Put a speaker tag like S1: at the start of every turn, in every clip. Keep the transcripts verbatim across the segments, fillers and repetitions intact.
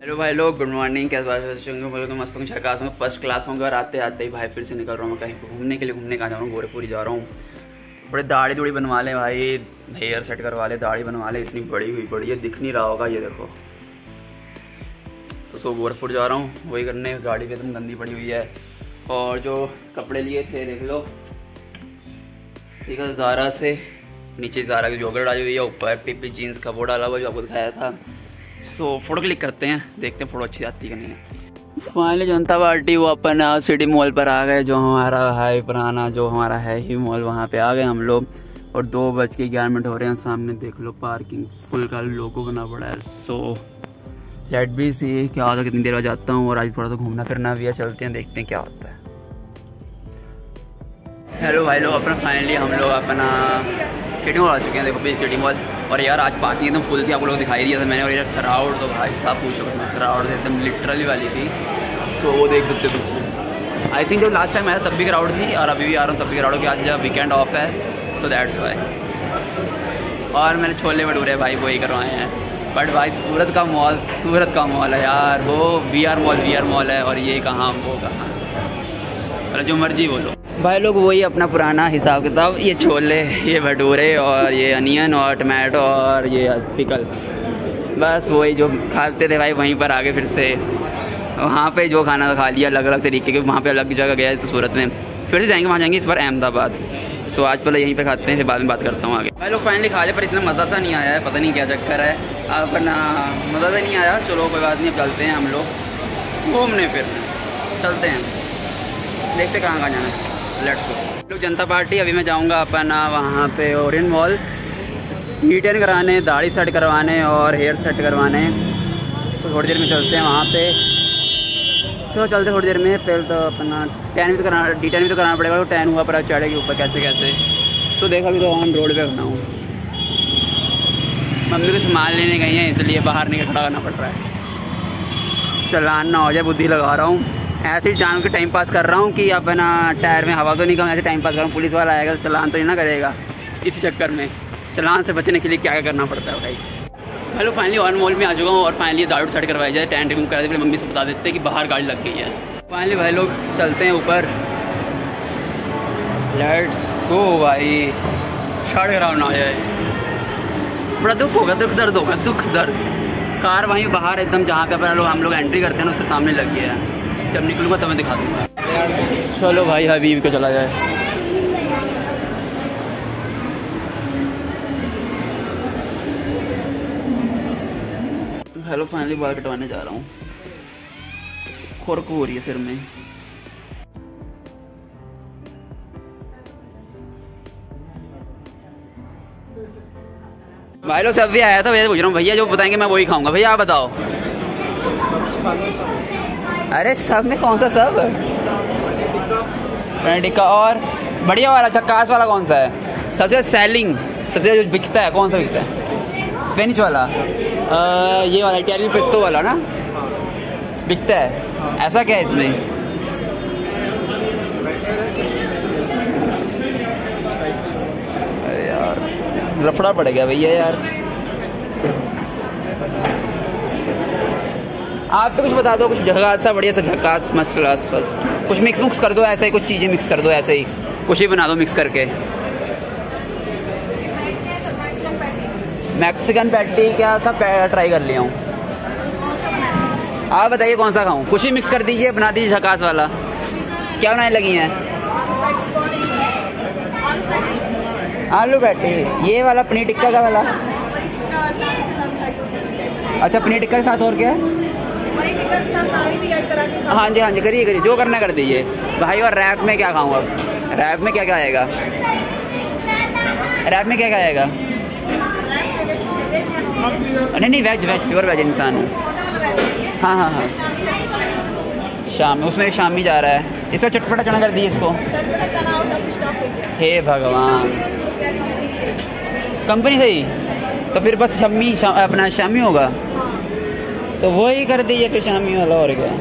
S1: Hello भाई लोग, good morning. कैसे बात तो मस्त हूँ, छकास में फर्स्ट क्लास होंगे। और आते आते ही भाई फिर से निकल रहा हूँ कहीं घूमने के लिए। घूमने कहाँ जा रहा हूँ? गोरखपुरी जा रहा हूँ। बड़े दाढ़ी दूढ़ी बनवा ले भाई, हेयर सेट करवा ले, दाढ़ी बनवा ले। इतनी बड़ी हुई बड़ी है, दिख नहीं रहा होगा ये देखो। तो सो गोरखपुर जा रहा हूँ वही करने। गाड़ी भी एकदम गंदी पड़ी हुई है। और जो कपड़े लिए थे देख लो, ठीक है, ज़ारा से। नीचे ज़ारा की जॉगर डाली हुई है, ऊपर पीपी जीन्स का वो डाला हुआ जो आपको दिखाया था। सो so, फ़ोटो क्लिक करते हैं, देखते हैं फ़ोटो अच्छी आती है कि नहीं। फाइनली जनता पार्टी वो अपन सिटी मॉल पर आ गए, जो हमारा है पुराना, जो हमारा है ही मॉल, वहाँ पे आ गए हम लोग। और दो बज के ग्यारह मिनट हो रहे हैं। सामने देख लो पार्किंग फुल का लोगो बना पड़ा है। सो लेट बी सी क्या होता है, कितनी देर बाद जाता हूँ। और आज थोड़ा सा घूमना फिरना भी है, चलते हैं देखते हैं क्या होता है। हेलो भाई लोग, अपना फाइनली हम लोग अपना सिटी मॉल आ चुके हैं। देखो भाई सिटी मॉल। और यार आज पार्किंग एकदम फुल थी, आप लोगों को दिखाई दिया था मैंने। और यार क्राउड तो भाई साहब पूछो, क्राउड एकदम लिटरली वाली थी। सो वो देख सकते पीछे। आई थिंक जब लास्ट टाइम आया तब भी क्राउड थी, और अभी भी आ रहा हूँ तब भी क्राउड हो। आज जब वीकेंड ऑफ है, सो दैट्स वाई। और मैंने छोले भटूरे भाई वही करवाए हैं। बट भाई सूरत का मॉल, सूरत का मॉल है यार। वो V R mall, V R mall है। और ये कहाँ वो कहाँ, मतलब जो मर्जी बोलो भाई लोग। वही अपना पुराना हिसाब किताब, ये छोले, ये भटूरे, और ये अनियन और टमाटो और ये पिकल, बस वही जो खाते थे भाई वहीं पर आगे। फिर से वहाँ पे जो खाना खा लिया अलग अलग तरीके के। वहाँ पे अलग जगह गया तो सूरत में, फिर से जाएंगे वहाँ जाएंगे इस बार अहमदाबाद। सो आज पहले यहीं पे खाते हैं, फिर बाद में बात करता हूँ आगे। भाई लोग फाइनली खा लिया, पर इतना मज़ा सा नहीं आया है, पता नहीं क्या चक्कर है। अपना मज़ा सा नहीं आया। चलो कोई बात नहीं, अब चलते हैं हम लोग घूमने फिरने, चलते हैं, देखते कहाँ कहाँ जाना है। Let's go. लोग जनता पार्टी। अभी मैं जाऊंगा अपना वहाँ पे ओरियन मॉल, नीट एंड कराने, दाढ़ी सेट करवाने और हेयर सेट करवाने। तो थोड़ी देर में चलते हैं वहाँ पे। तो चलते थोड़ी देर में। पहले तो अपना टैन भी तो कराना, डी टैन भी तो कराना पड़ेगा। तो टैन हुआ पर चढ़ेगी ऊपर कैसे कैसे। तो देखा अभी तो ऑन रोड पे खड़ा हूँ। मम्मी को सामान लेने गई हैं, इसलिए बाहर नहीं खड़ा करना पड़ रहा है। चलान ना हो जाए, बुद्धि लगा रहा हूँ। ऐसे ही जान के टाइम पास कर रहा हूँ कि अपना टायर में हवा तो नहीं कम, ऐसे टाइम पास कर रहा हूँ। पुलिस वाला आएगा तो चलान तो नहीं ना करेगा। इसी चक्कर में चलान से बचने के लिए क्या क्या करना पड़ता है भाई। हेलो फाइनली ऑन मॉल में आ चुका हूँ। और फाइनली दारू सेट करवाई जाए, टेंट रिमूव करा दे। मम्मी से बता देते हैं कि बाहर गाड़ी लग गई है। फाइनली भाई लोग चलते हैं ऊपर। लेट्स गो भाई। शॉर्ट कराओ ना हो जाए, बड़ा दुख होगा, दुख दर्द होगा, दुख दर्द। कार वहीं बाहर एकदम जहाँ पे अपना लोग हम लोग एंट्री करते हैं ना, उसके सामने लगी है। जब निकलूँगा तब मैं दिखा दूँगा। चलो भाई हबीब को चला जाए। हेलो फाइनली बाल कटवाने जा रहा हूँ। खुरक हो रही है सिर में। भाई लोग सब भी आया था, वैसे पूछ रहा हूँ। भैया जो बताएंगे मैं वही खाऊंगा। भैया आप बताओ। अरे सब में कौन सा सब? पनीर टिक्का। और बढ़िया वाला झक्कास वाला कौन सा है? सबसे सेलिंग, सबसे जो बिकता है, कौन सा बिकता है? स्पेनिश वाला। आ, ये वाला इटालियन पेस्टो वाला ना बिकता है। ऐसा क्या है इसमें? अरे यार लफड़ा पड़ गया भैया यार। आप भी कुछ बता दो, कुछ झकास सा बढ़िया सा झकास मस्त क्लास बस। कुछ मिक्स मुक्स कर दो, ऐसे ही कुछ चीज़ें मिक्स कर दो, ऐसे ही कुछ ही बना दो मिक्स करके। मैक्सिकन पैटी क्या सब ट्राई कर लिया हूँ। आप बताइए कौन सा खाऊं? कुछ ही मिक्स कर दीजिए, बना दीजिए झकास वाला। क्या बनाने लगी हैं? आलू पैटी। ये वाला पनीर टिक्का का वाला। अच्छा पनीर टिक्का के साथ और क्या है? हाँ जी हाँ जी, करिए करिए, जो करना कर दीजिए भाई। और रैप में क्या खाऊँ अब? रैप में क्या क्या आएगा? रैप में क्या क्या आएगा? नहीं नहीं वेज वेज प्योर वेज इंसान है। हाँ हाँ हाँ शाम, उसमें शामी जा रहा है। इसका चटपटा चना कर दीजिए इसको। हे भगवान, कंपनी सही तो फिर बस शम्मी शा, अपना शामी होगा तो वही कर दीजिए फिर शामी वाला। और क्या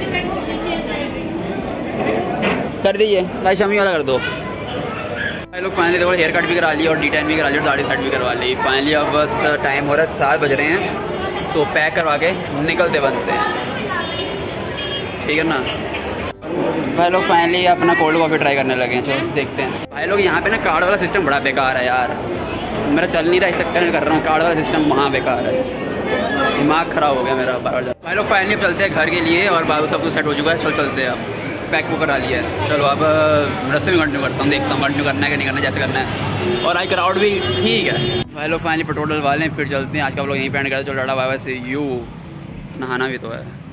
S1: कर दीजिए भाई, शामी वाला कर दो। भाई लोग फाइनली देखो हेयर कट भी करा लिया और डी टेन भी करा लिया और दाढ़ी सेट भी करवा ली। फाइनली अब बस टाइम हो रहा है सात बज रहे हैं। तो पैक करवा के निकलते बनते हैं, ठीक है ना। भाई लोग फाइनली अपना कोल्ड कॉफ़ी ट्राई करने लगे हैं, चलो देखते हैं। भाई लोग यहाँ पे ना कार्ड वाला सिस्टम बड़ा बेकार है यार, मेरा चल नहीं रहा, इस चक्कर में कर रहा हूँ। कार्ड वाला सिस्टम वहाँ बेकार है, दिमाग ख़राब हो गया मेरा बार बार। भाई लोग फाइनली चलते हैं घर के लिए, और बाबू सब कुछ सेट हो चुका है, चलो चलते हैं। अब पैक वो करा लिया है, चलो अब रास्ते में कंटिन्यू करता हूँ, देखता हूँ कंटिन्यू करना है कि नहीं करना, जैसे करना है। और आज क्राउड भी ठीक है। भाई लोग फाइनली पेट्रोल डलवा लें, फिर चलते हैं। आज का लोग यहीं पे एंड करते, चलो tata bye bye see you. नहाना भी तो है।